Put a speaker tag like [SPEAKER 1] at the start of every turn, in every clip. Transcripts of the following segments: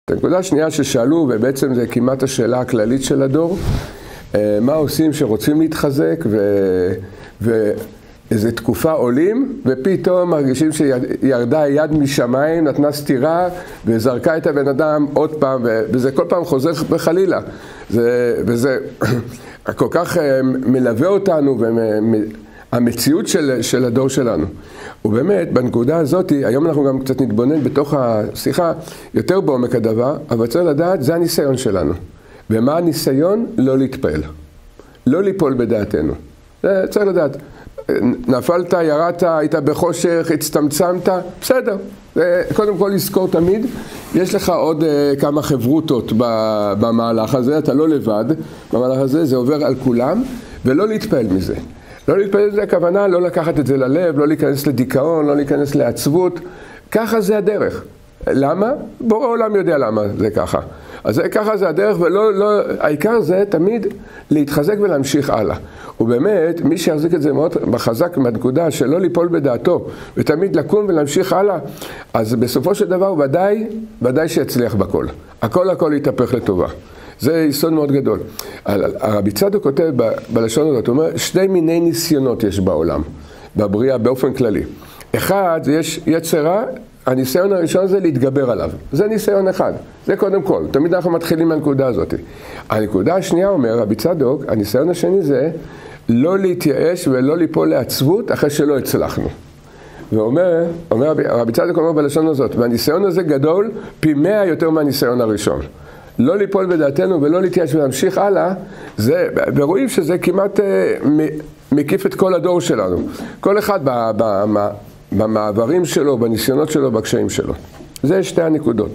[SPEAKER 1] הנקודה השנייה ששאלו, ובעצם זה כמעט השאלה הכללית של הדור, מה עושים שרוצים להתחזק ואיזו תקופה עולים, ופתאום מרגישים שירדה יד משמיים, נתנה סתירה, וזרקה את הבן אדם עוד פעם, וזה כל פעם חוזר בחלילה. וזה כל כך מלווה אותנו, והמציאות של הדור שלנו. ובאמת, בנקודה הזאת, היום אנחנו גם קצת נתבונן בתוך השיחה, יותר בעומק הדבר, אבל צריך לדעת, זה הניסיון שלנו. ומה הניסיון? לא להתפעל. לא ליפול בדעתנו. זה צריך לדעת. נפלת, ירדת, היית בחושך, הצטמצמת, בסדר. קודם כל לזכור תמיד, יש לך עוד כמה חברותות במהלך הזה, אתה לא לבד, במהלך הזה זה עובר על כולם, ולא להתפעל מזה. לא להתפעל מזה, הכוונה לא לקחת את זה ללב, לא להיכנס לדיכאון, לא להיכנס לעצבות, ככה זה הדרך. למה? בורא העולם יודע למה זה ככה. אז ככה זה הדרך, העיקר זה תמיד להתחזק ולהמשיך הלאה. ובאמת, מי שיחזיק את זה מאוד בחזק מהנקודה שלא ליפול בדעתו, ותמיד לקום ולהמשיך הלאה, אז בסופו של דבר ודאי שיצליח בכל. הכל יתהפך לטובה. זה יסוד מאוד גדול. הרבי צדוק כותב בלשון הזאת, הוא אומר, שני מיני ניסיונות יש בעולם, בבריאה באופן כללי. אחד, יש יצרה, הניסיון הראשון זה להתגבר עליו. זה ניסיון אחד. זה קודם כל. תמיד אנחנו מתחילים מהנקודה הזאת. הנקודה השנייה אומר, רבי צדוק, הניסיון השני זה לא להתייאש ולא ליפול לעצבות אחרי שלא הצלחנו. ואומר, רבי צדוק אומר בלשון הזאת, והניסיון הזה גדול פי 100 יותר מהניסיון הראשון. לא ליפול בדעתנו ולא להתייאש ולהמשיך הלאה, ורואים שזה כמעט מקיף את כל הדור שלנו. כל אחד במעברים שלו, בניסיונות שלו, בקשיים שלו. זה שתי הנקודות.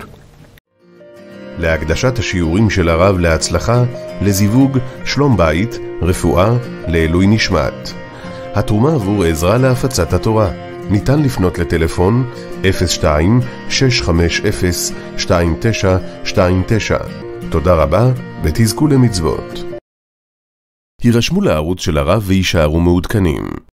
[SPEAKER 2] להקדשת השיעורים של הרב להצלחה, לזיווג, שלום בית, רפואה, לעילוי נשמת. התרומה עבור עזרה להפצת התורה. ניתן לפנות לטלפון 02-650-2929. תודה רבה ותזכו למצוות. הירשמו לערוץ של הרב וישארו מעודכנים.